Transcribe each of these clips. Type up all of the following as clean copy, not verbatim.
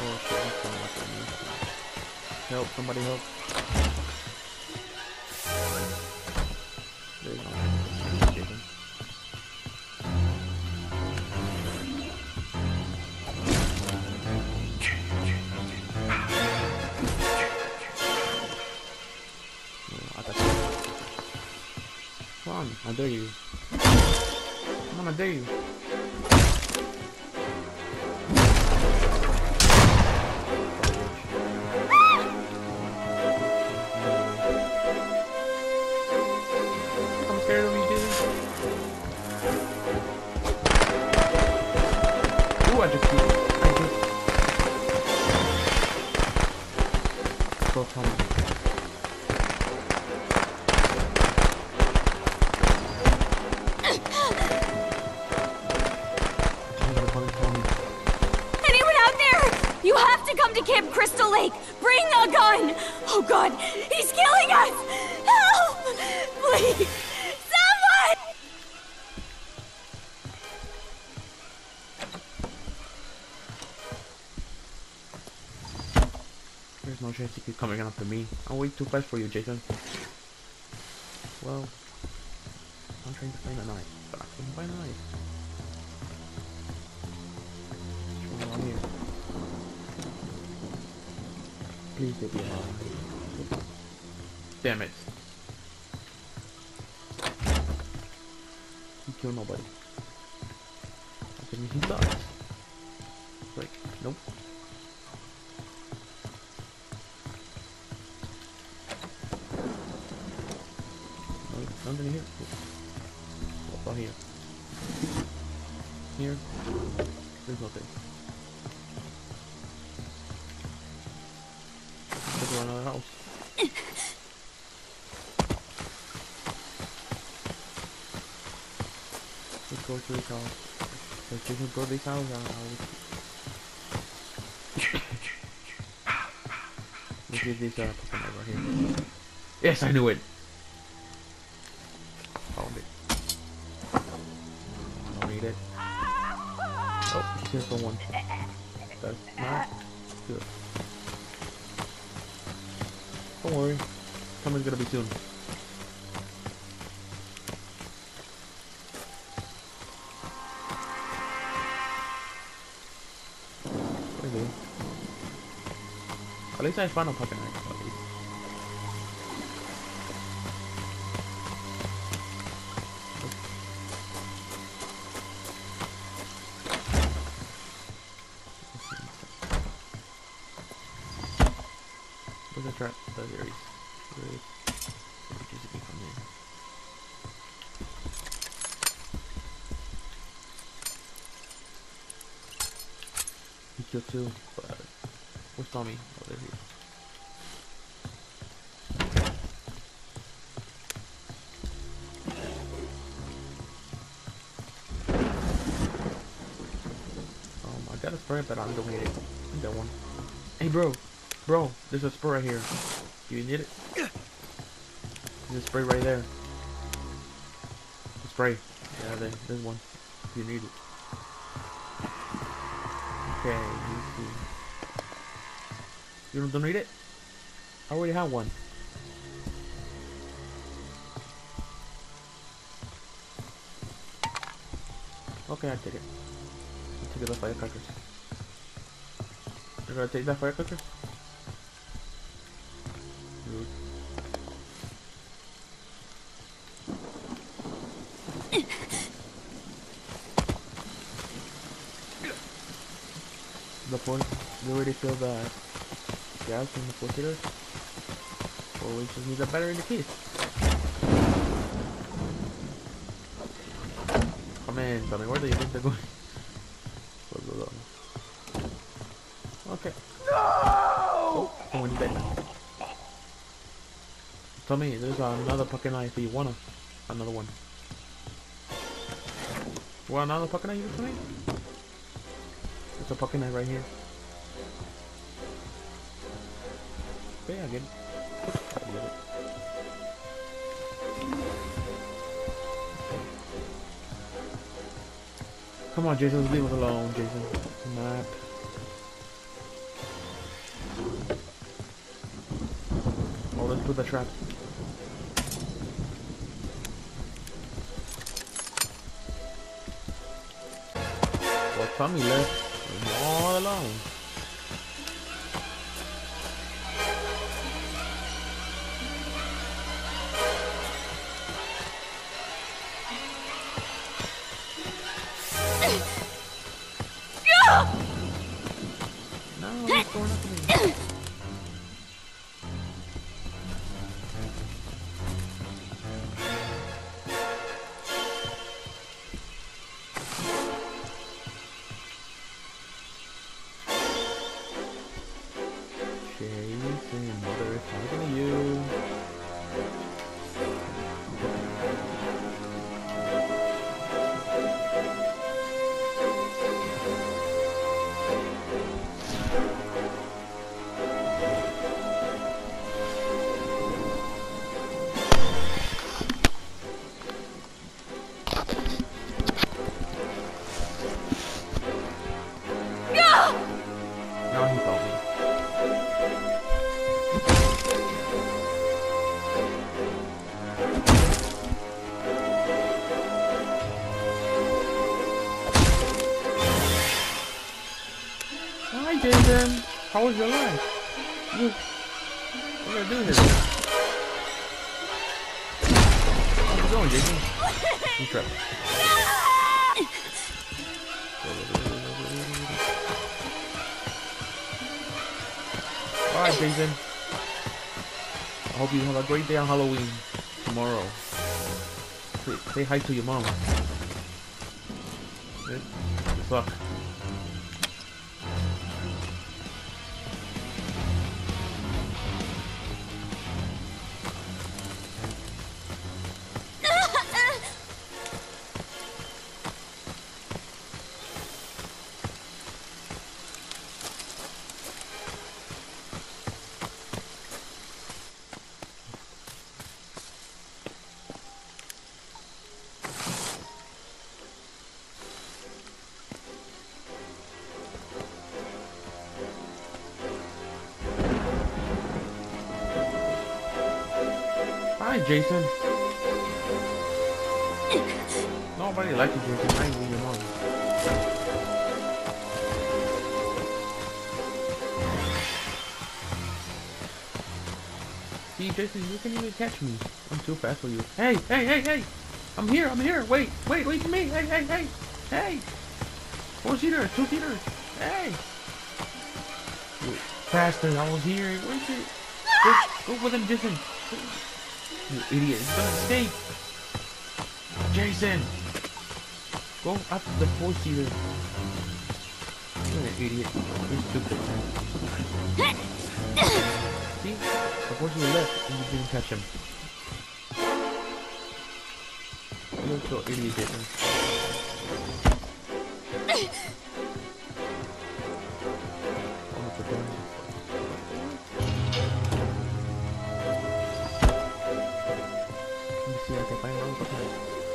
Oh shit, he's coming after me. Help, somebody help. There's no chicken. Come on, I dare you. Come on, I dare you. I'm scared of you, dude. Ooh, I just beat it. Go, Tommy. You have to come to Camp Crystal Lake! Bring a gun! Oh god, he's killing us! Help! Please! Someone! There's no chance he keep coming after me. I'm way too fast for you, Jason. Well, I'm trying to find a knife, but I couldn't find a knife. What's wrong here? Please let me alive. Damn it. He killed nobody. I mean, he sucks. Like, nope. No, nothing here. What about here? Here? There's nothing. Let's go to another house. Let's go to this house. Let's just go to this house. Let's get this Pokemon right here. Yes, I knew it. Found it. I don't need it. Oh, here's someone. That's not good. Don't worry. Someone's gonna be soon. Maybe. At least I found a Pokemon. At least. Where's the trap? Oh, there he is. Where is it from here? He killed two, but where's Tommy? Oh, there he is. I got a spray, but I don't need it. I got one. Hey, bro, there's a spray right here. Do you need it? There's a spray right there. A spray. Yeah, there's one. If you need it. Okay, you don't need it? I already have one. Okay, I take it. I'll take the firecrackers. You're gonna take that firecracker? Rude. The point, you already feel the gas in the 4-seater? Or we just need a battery in the case. Come in, where do you think they're going? Okay. No! Oh, someone's dead now. Tell me, there's another Pokemon if you wanna. Another one. Want another Pokemon you for me? There's a Pokemon right here. Okay, I get it. I get it. Come on, Jason, leave us alone, Jason. Map. with the trap. Well, Tommy left him all alone. No, it's going up to me. Jason, mother is talking to you. Now he felt me. Hi, Jason. How was your life? What are you gonna do here? How's it going, Jason? You trapped. Alright, Jason. I hope you have a great day on Halloween tomorrow. Say hi to your mom. Good luck. Hi, Jason. Nobody likes you, Jason. Not even your mom. See, Jason, you can't even catch me. I'm too fast for you. Hey, hey, hey, hey! I'm here, I'm here. Wait for me. Hey, hey, hey, hey! 4-seater, 2-seater. Hey! You bastard, I was here. Where's it? Go for them, Jason. You idiot, he's gonna escape! Jason! Go up the 4-seater. You're an idiot. You're stupid, man. See? The 4-seater left and you didn't catch him. You're so idiot, Jason. Oh, put down. See, I can find one behind.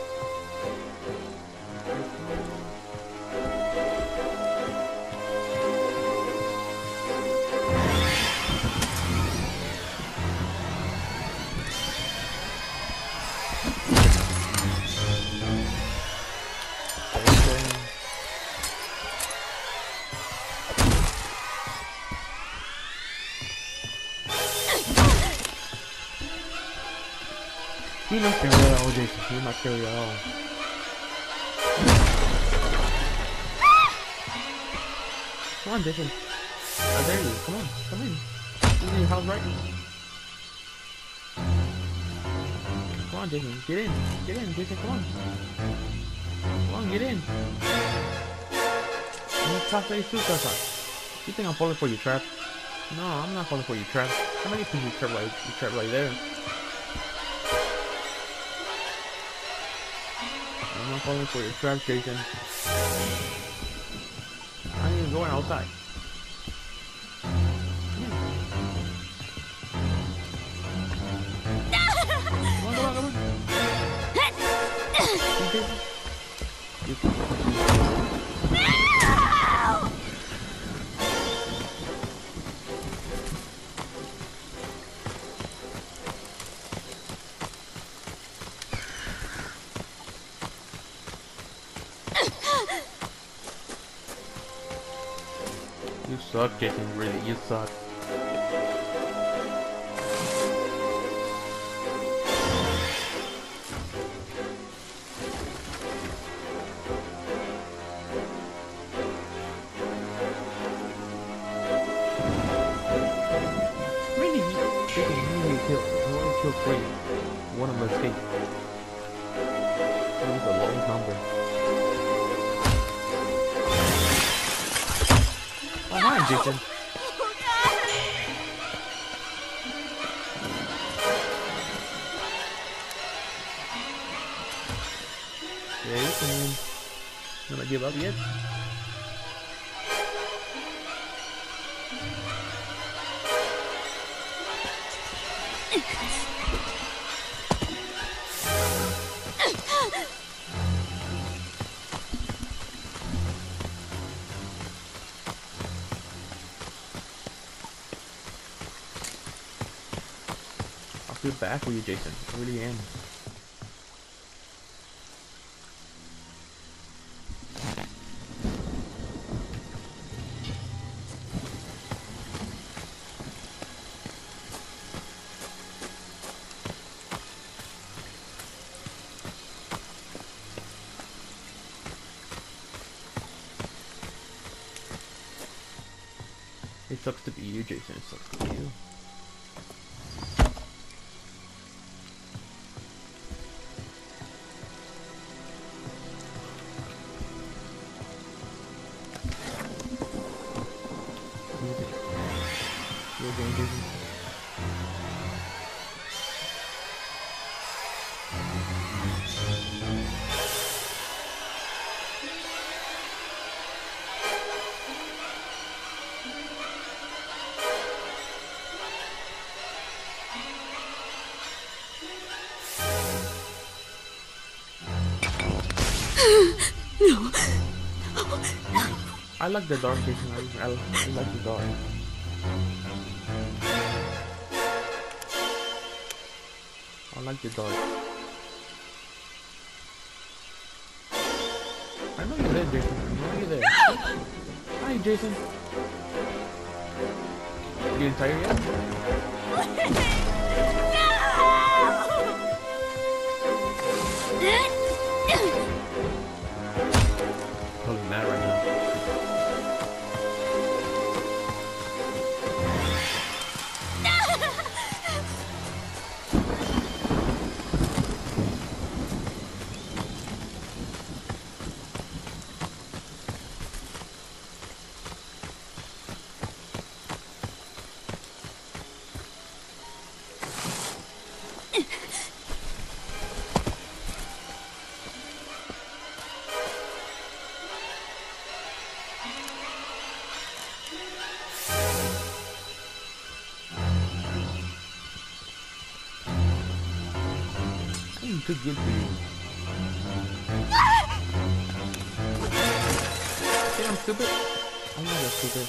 You're not scary at all, Jason. You're not scary at all. Come on, Jason. I dare you. Come on. Come in. This is your house, right? Come on, Jason. Get in. Get in, Jason. Come on. Come on, get in. You think I'm falling for your trap? No, I'm not falling for your trap. How many people you trap right there? I'm not falling for your trap, Jason. I ain't even going outside. Come on, come on, come on. suck, Jason. Really, you suck. Really, Jason, you need to kill. You want to kill 3. One of them escape. That was the lowest number. Oh, hi, Jason. Jason, you wanna give up yet? I feel bad for you, Jason. I really am. It sucks to be you, Jason. It sucks to be you. You're going, Jason. I like the dark, Jason. I like the dark. I like the dark. I know you're there, Jason. I know you're there. Hi, Jason. You getting tired yet? Probably mad right now. I'm too good for you. Think I'm stupid? I'm not that stupid.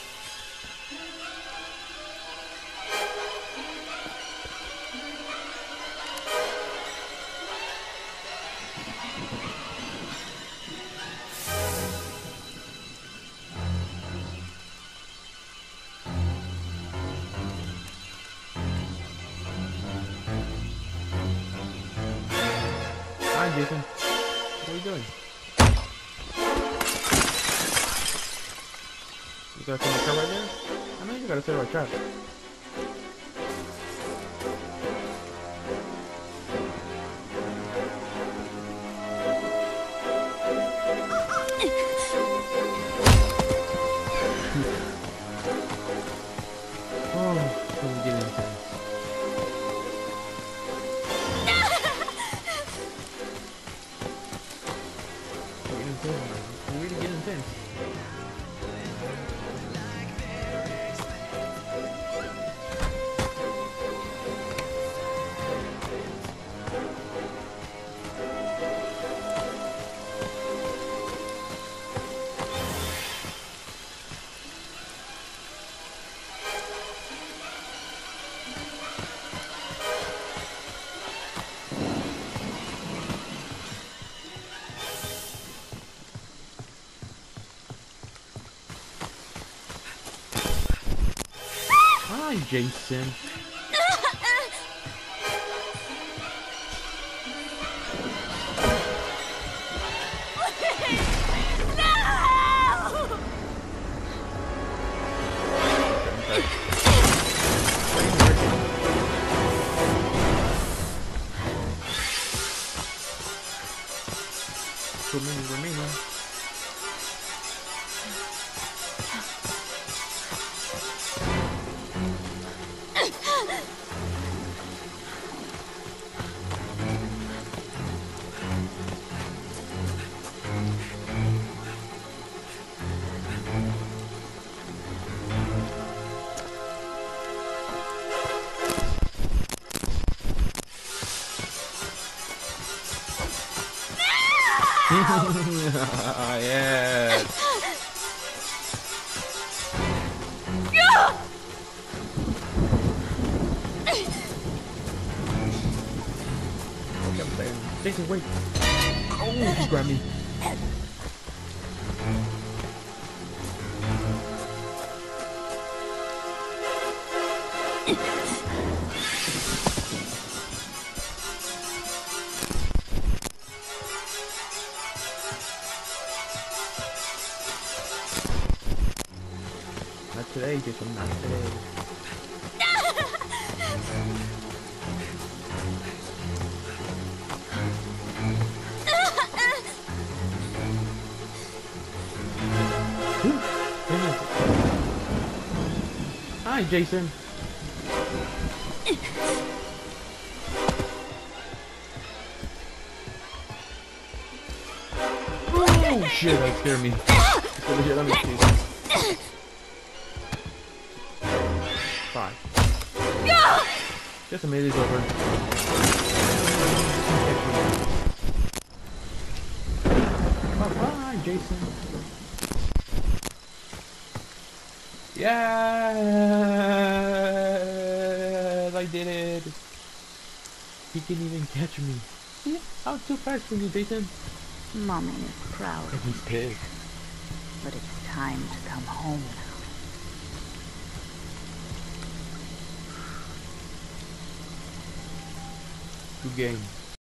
Hi, Jason. What are you doing? You gotta set my trap right there? I know you gotta set my trap. Oh, I'm getting intense. Really get intense. Hi, Jason. Too many remaining. Yes. Jason, wait. Oh, she grabbed me. Not today, Jason, not today. Hi, Jason. Oh shit, that scared me. Let me see. 5. Just a minute, it's over. Bye, Jason. Yes, I did it. He can even catch me. Yeah, I was too fast for you, Jason. Mommy is proud And of he's pissed. but it's time to come home now. Good game.